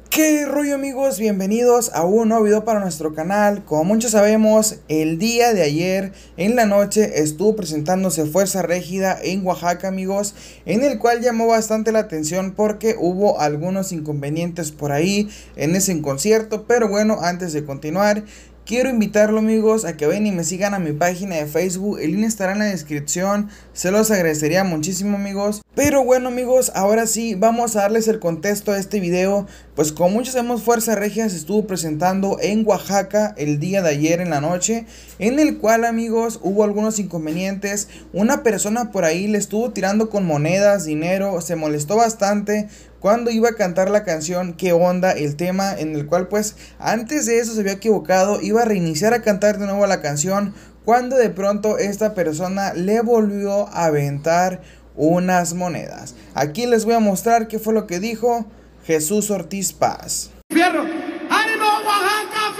¿Qué rollo, amigos? Bienvenidos a un nuevo video para nuestro canal. Como muchos sabemos, el día de ayer en la noche estuvo presentándose Fuerza Régida en Oaxaca, amigos, en el cual llamó bastante la atención porque hubo algunos inconvenientes por ahí en ese concierto. Pero bueno, antes de continuar, quiero invitarlo, amigos, a que vayan y me sigan a mi página de Facebook. El link estará en la descripción. Se los agradecería muchísimo, amigos. Pero bueno, amigos, ahora sí vamos a darles el contexto de este video. Pues como muchos sabemos, Fuerza Regia se estuvo presentando en Oaxaca el día de ayer en la noche, en el cual, amigos, hubo algunos inconvenientes. Una persona por ahí le estuvo tirando con monedas, dinero, se molestó bastante cuando iba a cantar la canción ¿Qué onda? El tema en el cual, pues, antes de eso se había equivocado, iba a reiniciar a cantar de nuevo la canción, cuando de pronto esta persona le volvió a aventar unas monedas. Aquí les voy a mostrar qué fue lo que dijo Jesús Ortiz Paz. ¡Fierro! ¡Ánimo, Oaxaca,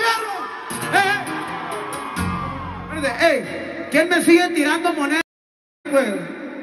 fierro! ¡Ey! ¿Quién me sigue tirando monedas, pues?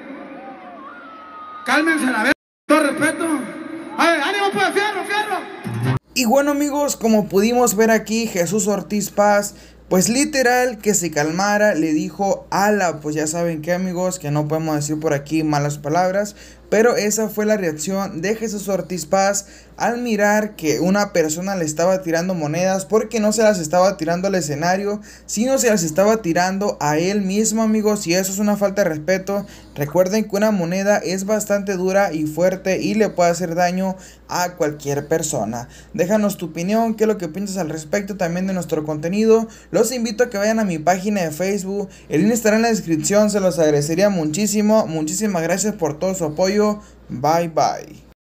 Cálmense la vez, todo respeto. ¡Ánimo, pues, fierro, fierro! Y bueno, amigos, como pudimos ver aquí, Jesús Ortiz Paz, pues literal que se calmara, le dijo ala. Pues ya saben que, amigos, que no podemos decir por aquí malas palabras, pero esa fue la reacción de Jesús Ortiz Paz al mirar que una persona le estaba tirando monedas, porque no se las estaba tirando al escenario, sino se las estaba tirando a él mismo, amigos, y eso es una falta de respeto. Recuerden que una moneda es bastante dura y fuerte y le puede hacer daño a cualquier persona. Déjanos tu opinión, qué es lo que piensas al respecto también de nuestro contenido. Los invito a que vayan a mi página de Facebook, el link estará en la descripción, se los agradecería muchísimo. Muchísimas gracias por todo su apoyo. Bye bye.